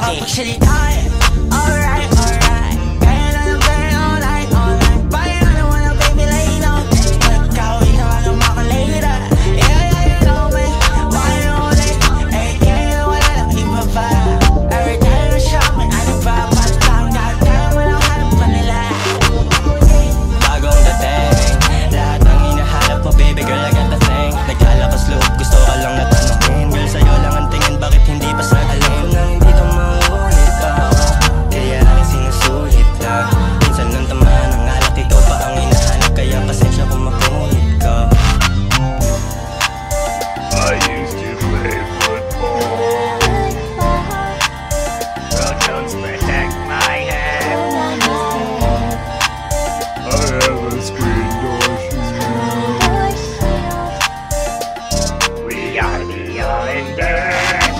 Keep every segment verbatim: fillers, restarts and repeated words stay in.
Actually tired. Alright, alright. Kaya na lang pera all night, all night. Bakit I don't wanna baby lay down. Nagkawin na wala makalater. Yeah, yeah, you know me. Bakit na ulit? Eh, kaya wala lang iba pa. Every time I shop me, ano pa? Patang, goddamn, walang hanap pa nila. Bagong dating, lahat ng hinahanap mo, baby girl, I got the thing. Nagkalakas loob, gusto ka lang natanungin. Girl, sa'yo lang ang tingin, bakit hindi pa sa alin? Nang hindi to maulit pa ako, kaya aking sinusulit lang. Minsan nang tamaan ang alak, ikaw pa ang hinahanap, kaya pasensya kung makulit ka. I used to play football. Well, don't protect my head. I have a screen door shield. We gotta be all in there.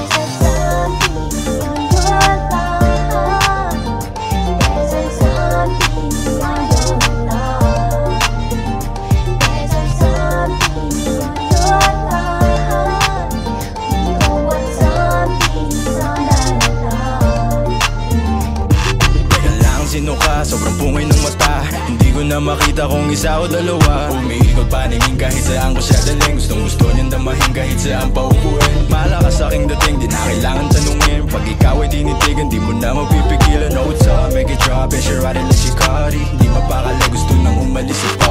Sino ka? Sobrang pungay ng mata. Hindi ko na makita kung isa o dalawa. Umiikot paningin kahit saan ko siya daling. Gustong gusto niyang damahin kahit saan pa upuin. Malakas aking dating, di na kailangan tanungin. Pag ikaw ay tinitigan, di mo na mapipigilan. No, it's up, make it drop, and she riding like Shikari. Di mapakala, gusto nang umalis sa